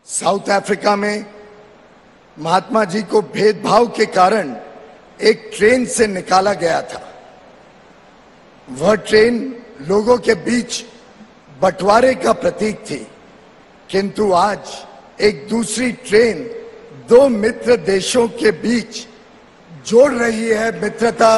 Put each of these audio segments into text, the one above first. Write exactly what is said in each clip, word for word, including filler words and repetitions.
South Africa में महात्मा जी को भेदभाव के कारण एक ट्रेन से निकाला गया था। वह ट्रेन लोगों के बीच बंटवारे का प्रतीक थी, किंतु आज एक दूसरी ट्रेन दो मित्र देशों के बीच जोड़ रही है मित्रता।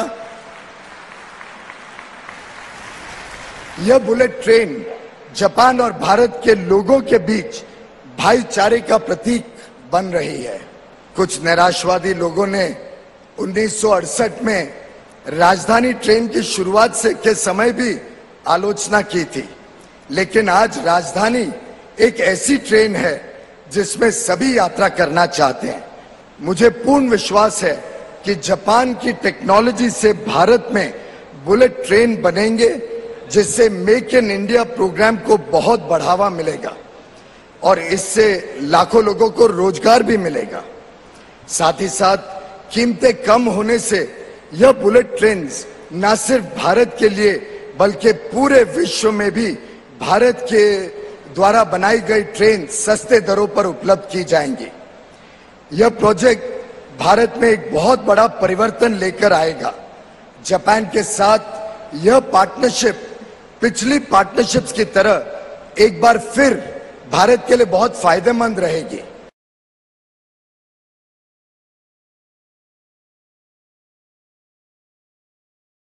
यह बुलेट ट्रेन जापान और भारत के लोगों के बीच भाईचारे का प्रतीक बन रही है। कुछ निराशवादी लोगों ने उन्नीस सौ अड़सठ में राजधानी ट्रेन की शुरुआत से के समय भी आलोचना की थी, लेकिन आज राजधानी एक ऐसी ट्रेन है जिसमें सभी यात्रा करना चाहते हैं। मुझे पूर्ण विश्वास है कि जापान की टेक्नोलॉजी से भारत में बुलेट ट्रेन बनेंगे, जिससे मेक इन इंडिया प्रोग्राम को बहुत बढ़ावा मिलेगा और इससे लाखों लोगों को रोजगार भी मिलेगा। साथ ही साथ कीमतें कम होने से यह बुलेट ट्रेन न सिर्फ भारत के लिए बल्कि पूरे विश्व में भी भारत के द्वारा बनाई गई ट्रेन सस्ते दरों पर उपलब्ध की जाएंगी। यह प्रोजेक्ट भारत में एक बहुत बड़ा परिवर्तन लेकर आएगा। जापान के साथ यह पार्टनरशिप पिछली पार्टनरशिप्स की तरह एक बार फिर भारत के लिए बहुत फायदेमंद रहेगी।